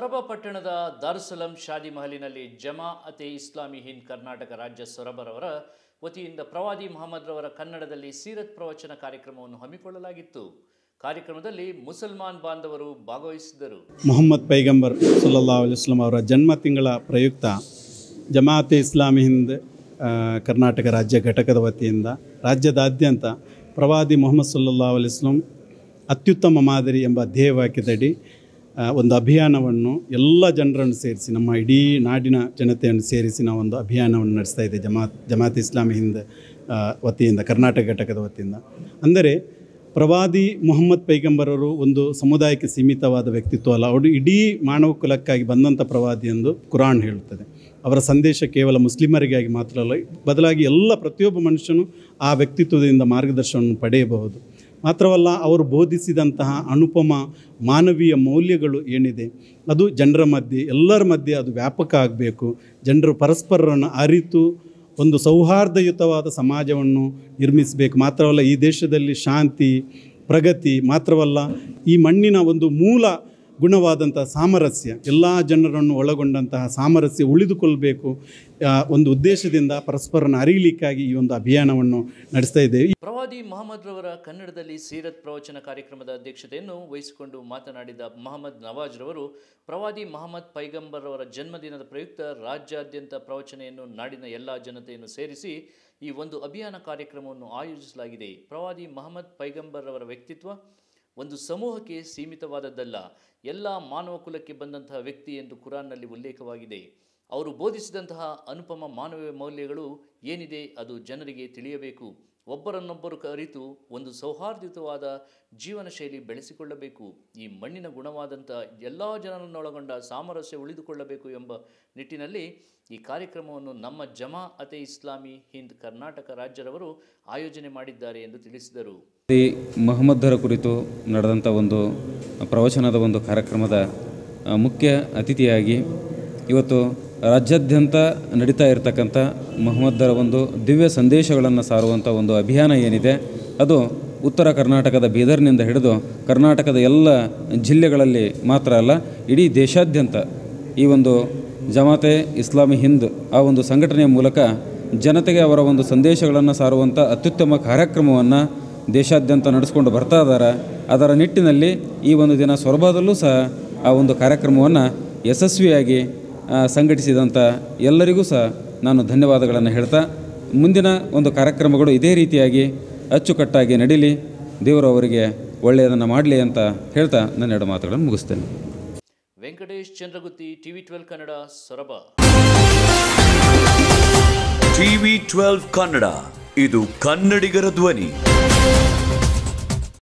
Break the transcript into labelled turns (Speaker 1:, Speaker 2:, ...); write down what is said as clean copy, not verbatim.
Speaker 1: ಸೊರಬ ಪಟ್ಟಣದ ದಾರುಸಲಾಂ ಶಾದಿ ಮಹಲಿನಲ್ಲಿ ಜಮಾಅತೆ ಇಸ್ಲಾಮಿ ಹಿಂದ್ ಕರ್ನಾಟಕ ರಾಜ್ಯ ಸೊರಬರವರ ವತಿಯಿಂದ ಪ್ರವಾದಿ ಮುಹಮ್ಮದ್ ರವರ ಕನ್ನಡದಲ್ಲಿ ಸೀರತ್ ಪ್ರವಚನ ಕಾರ್ಯಕ್ರಮವನ್ನು ಹಮ್ಮಿಕೊಳ್ಳಲಾಗಿತ್ತು. ಕಾರ್ಯಕ್ರಮದಲ್ಲಿ ಮುಸಲ್ಮಾನ್ ಬಾಂಧವರು ಭಾಗವಹಿಸಿದ್ದರು.
Speaker 2: ಮುಹಮ್ಮದ್ ಪೈಗಂಬರ್ ಸಲ್ಲಲ್ಲಾಹು ಅಲೈಹಿ ವಸಲ್ಲಂ ಅವರ ಜನ್ಮ ತಿಂಗಳ ಪ್ರಯುಕ್ತ ಜಮಾಅತೆ ಇಸ್ಲಾಮಿ ಹಿಂದ್ ಕರ್ನಾಟಕ ರಾಜ್ಯ ಘಟಕದ ವತಿಯಿಂದ ರಾಜ್ಯದಾದ್ಯಂತ ಪ್ರವಾದಿ ಮುಹಮ್ಮದ್ ಸಲ್ಲಲ್ಲಾಹು ಅಲೈಹಿ ವಸಲ್ಲಂ ಅತ್ಯುತ್ತಮ ಮಾದರಿ ಎಂಬ ಧ್ಯೇಯವಾಕ್ಯದಡಿ ಒಂದು ಅಭಿಯಾನವನ್ನು ಎಲ್ಲ ಜನರನ್ನು ಸೇರಿಸಿ, ನಮ್ಮ ಇಡೀ ನಾಡಿನ ಜನತೆಯನ್ನು ಸೇರಿಸಿ ನಾವು ಒಂದು ಅಭಿಯಾನವನ್ನು ನಡೆಸ್ತಾ ಇದ್ದೇವೆ ಜಮಾಅತೆ ಇಸ್ಲಾಮಿ ಹಿಂದ್ ವತಿಯಿಂದ, ಕರ್ನಾಟಕ ಘಟಕದ ವತಿಯಿಂದ. ಅಂದರೆ ಪ್ರವಾದಿ ಮುಹಮ್ಮದ್ ಪೈಗಂಬರರು ಒಂದು ಸಮುದಾಯಕ್ಕೆ ಸೀಮಿತವಾದ ವ್ಯಕ್ತಿತ್ವ ಅಲ್ಲ, ಅವರು ಇಡೀ ಮಾನವ ಕುಲಕ್ಕಾಗಿ ಬಂದಂಥ ಪ್ರವಾದಿ ಎಂದು ಕುರಾನ್ ಹೇಳುತ್ತದೆ. ಅವರ ಸಂದೇಶ ಕೇವಲ ಮುಸ್ಲಿಮರಿಗಾಗಿ ಮಾತ್ರ ಅಲ್ಲ, ಬದಲಾಗಿ ಎಲ್ಲ ಪ್ರತಿಯೊಬ್ಬ ಮನುಷ್ಯನು ಆ ವ್ಯಕ್ತಿತ್ವದಿಂದ ಮಾರ್ಗದರ್ಶನವನ್ನು ಪಡೆಯಬಹುದು. ಮಾತ್ರವಲ್ಲ, ಅವರು ಬೋಧಿಸಿದಂತಹ ಅನುಪಮ ಮಾನವೀಯ ಮೌಲ್ಯಗಳು ಏನಿದೆ ಅದು ಜನರ ಮಧ್ಯೆ, ಎಲ್ಲರ ಮಧ್ಯೆ ಅದು ವ್ಯಾಪಕ ಆಗಬೇಕು. ಜನರು ಪರಸ್ಪರರನ್ನು ಅರಿತು ಒಂದು ಸೌಹಾರ್ದಯುತವಾದ ಸಮಾಜವನ್ನು ನಿರ್ಮಿಸಬೇಕು. ಮಾತ್ರವಲ್ಲ, ಈ ದೇಶದಲ್ಲಿ ಶಾಂತಿ, ಪ್ರಗತಿ ಮಾತ್ರವಲ್ಲ, ಈ ಮಣ್ಣಿನ ಒಂದು ಮೂಲ ಗುಣವಾದಂಥ ಸಾಮರಸ್ಯ, ಎಲ್ಲ ಜನರನ್ನು ಒಳಗೊಂಡಂತಹ ಸಾಮರಸ್ಯ ಉಳಿದುಕೊಳ್ಳಬೇಕು ಒಂದು ಉದ್ದೇಶದಿಂದ ಪರಸ್ಪರನ ಅರಿಯಲಿಕ್ಕಾಗಿ ಈ ಒಂದು ಅಭಿಯಾನವನ್ನು ನಡೆಸ್ತಾ ಇದ್ದೇವೆ.
Speaker 1: ಪ್ರವಾದಿ ಮುಹಮ್ಮದ್ ರವರ ಕನ್ನಡದಲ್ಲಿ ಸೀರತ್ ಪ್ರವಚನ ಕಾರ್ಯಕ್ರಮದ ಅಧ್ಯಕ್ಷತೆಯನ್ನು ವಹಿಸಿಕೊಂಡು ಮಾತನಾಡಿದ ಮೊಹಮ್ಮದ್ ನವಾಜ್ ರವರು, ಪ್ರವಾದಿ ಮುಹಮ್ಮದ್ ಪೈಗಂಬರ್ ರವರ ಜನ್ಮದಿನದ ಪ್ರಯುಕ್ತ ರಾಜ್ಯಾದ್ಯಂತ ಪ್ರವಚನೆಯನ್ನು ನಾಡಿನ ಎಲ್ಲ ಜನತೆಯನ್ನು ಸೇರಿಸಿ ಈ ಒಂದು ಅಭಿಯಾನ ಕಾರ್ಯಕ್ರಮವನ್ನು ಆಯೋಜಿಸಲಾಗಿದೆ. ಪ್ರವಾದಿ ಮುಹಮ್ಮದ್ ಪೈಗಂಬರ್ ರವರ ವ್ಯಕ್ತಿತ್ವ ಒಂದು ಸಮೂಹಕ್ಕೆ ಸೀಮಿತವಾದದ್ದಲ್ಲ, ಎಲ್ಲ ಮಾನವ ಕುಲಕ್ಕೆ ಬಂದಂತಹ ವ್ಯಕ್ತಿ ಎಂದು ಕುರಾನ್ನಲ್ಲಿ ಉಲ್ಲೇಖವಾಗಿದೆ. ಅವರು ಬೋಧಿಸಿದಂತಹ ಅನುಪಮ ಮಾನವೀಯ ಮೌಲ್ಯಗಳು ಏನಿದೆ ಅದು ಜನರಿಗೆ ತಿಳಿಯಬೇಕು. ಒಬ್ಬರನ್ನೊಬ್ಬರು ಅರಿತು ಒಂದು ಸೌಹಾರ್ದಯುತವಾದ ಜೀವನ ಶೈಲಿ ಬೆಳೆಸಿಕೊಳ್ಳಬೇಕು. ಈ ಮಣ್ಣಿನ ಗುಣವಾದಂಥ ಎಲ್ಲ ಜನರನ್ನೊಳಗೊಂಡ ಸಾಮರಸ್ಯ ಉಳಿದುಕೊಳ್ಳಬೇಕು ಎಂಬ ನಿಟ್ಟಿನಲ್ಲಿ ಈ ಕಾರ್ಯಕ್ರಮವನ್ನು ನಮ್ಮ ಜಮಾಅತೆ ಇಸ್ಲಾಮಿ ಹಿಂದ್ ಕರ್ನಾಟಕ ರಾಜ್ಯರವರು ಆಯೋಜನೆ ಮಾಡಿದ್ದಾರೆ ಎಂದು ತಿಳಿಸಿದರು.
Speaker 3: ಮುಹಮ್ಮದರ ಕುರಿತು ನಡೆದಂಥ ಒಂದು ಪ್ರವಚನದ ಒಂದು ಕಾರ್ಯಕ್ರಮದ ಮುಖ್ಯ ಅತಿಥಿಯಾಗಿ ಇವತ್ತು ರಾಜ್ಯಾದ್ಯಂತ ನಡೀತಾ ಇರತಕ್ಕಂಥ ಮುಹಮ್ಮದರ ಒಂದು ದಿವ್ಯ ಸಂದೇಶಗಳನ್ನು ಸಾರುವಂಥ ಒಂದು ಅಭಿಯಾನ ಏನಿದೆ ಅದು ಉತ್ತರ ಕರ್ನಾಟಕದ ಬೀದರ್ನಿಂದ ಹಿಡಿದು ಕರ್ನಾಟಕದ ಎಲ್ಲ ಜಿಲ್ಲೆಗಳಲ್ಲಿ ಮಾತ್ರ ಅಲ್ಲ, ಇಡೀ ದೇಶಾದ್ಯಂತ ಈ ಒಂದು ಜಮಾತೆ ಇಸ್ಲಾಮಿ ಹಿಂದ್ ಆ ಒಂದು ಸಂಘಟನೆಯ ಮೂಲಕ ಜನತೆಗೆ ಅವರ ಒಂದು ಸಂದೇಶಗಳನ್ನು ಸಾರುವಂಥ ಅತ್ಯುತ್ತಮ ಕಾರ್ಯಕ್ರಮವನ್ನು ದೇಶಾದ್ಯಂತ ನಡೆಸ್ಕೊಂಡು ಬರ್ತಾ ಇದ್ದಾರೆ. ಅದರ ನಿಟ್ಟಿನಲ್ಲಿ ಈ ಒಂದು ದಿನ ಸೊರಬದಲ್ಲೂ ಸಹ ಆ ಒಂದು ಕಾರ್ಯಕ್ರಮವನ್ನು ಯಶಸ್ವಿಯಾಗಿ ಸಂಘಟಿಸಿದಂಥ ಎಲ್ಲರಿಗೂ ಸಹ ನಾನು ಧನ್ಯವಾದಗಳನ್ನು ಹೇಳ್ತಾ, ಮುಂದಿನ ಒಂದು ಕಾರ್ಯಕ್ರಮಗಳು ಇದೇ ರೀತಿಯಾಗಿ ಅಚ್ಚುಕಟ್ಟಾಗಿ ನಡೀಲಿ, ದೇವರು ಅವರಿಗೆ ಒಳ್ಳೆಯದನ್ನು ಮಾಡಲಿ ಅಂತ ಹೇಳ್ತಾ ನನ್ನ ಎರಡು ಮಾತುಗಳನ್ನು ಮುಗಿಸ್ತೇನೆ.
Speaker 1: ವೆಂಕಟೇಶ್ ಚಂದ್ರಗುತ್ತಿ, TV12 ಕನ್ನಡ, ಸೊರಬ.
Speaker 4: TV12 ಕನ್ನಡ, ಇದು ಕನ್ನಡಿಗರ ಧ್ವನಿ.